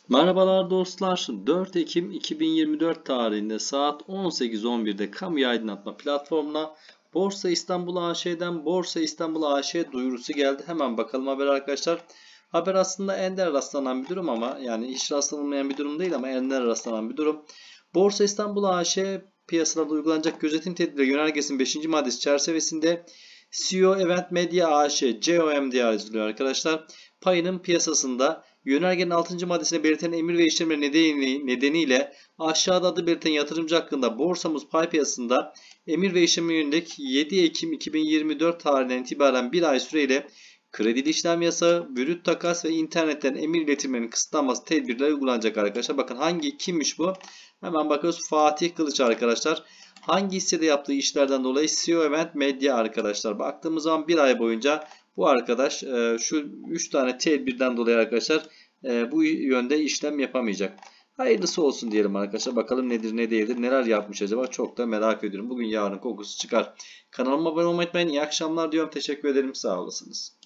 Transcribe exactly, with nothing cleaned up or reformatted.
Merhabalar dostlar. dört Ekim iki bin yirmi dört tarihinde saat on sekiz on birde kamuya aydınlatma platformuna Borsa İstanbul A Ş'den Borsa İstanbul A Ş duyurusu geldi. Hemen bakalım haber arkadaşlar. Haber aslında ender rastlanan bir durum ama yani hiç rastlanılmayan bir durum değil ama ender rastlanan bir durum. Borsa İstanbul A Ş piyasalarda uygulanacak gözetim tedbiri yönergesinin beşinci maddesi çerçevesinde C E O Event Media A Ş C O M diye yazılıyor arkadaşlar. Payının piyasasında yönergenin altıncı maddesine belirtilen emir ve işlemler nedeni, nedeniyle aşağıda adı belirtilen yatırımcı hakkında borsamız pay piyasasında emir ve işleme yönelik yedi Ekim iki bin yirmi dört tarihinden itibaren bir ay süreyle kredili işlem yasağı, brüt takas ve internetten emir iletilmenin kısıtlanması tedbirleri uygulanacak arkadaşlar. Bakın hangi kimmiş bu? Hemen bakıyoruz. Fatih Kılıç arkadaşlar. Hangi hissede yaptığı işlerden dolayı C E O Event Medya arkadaşlar. Baktığımız zaman bir ay boyunca bu arkadaş e, şu üç tane tedbirden dolayı arkadaşlar e, bu yönde işlem yapamayacak. Hayırlısı olsun diyelim arkadaşlar. Bakalım nedir ne değildir. Neler yapmış acaba? Çok da merak ediyorum. Bugün yarın kokusu çıkar. Kanalıma abone olmayı unutmayın. İyi akşamlar diyorum. Teşekkür ederim. Sağ olasınız.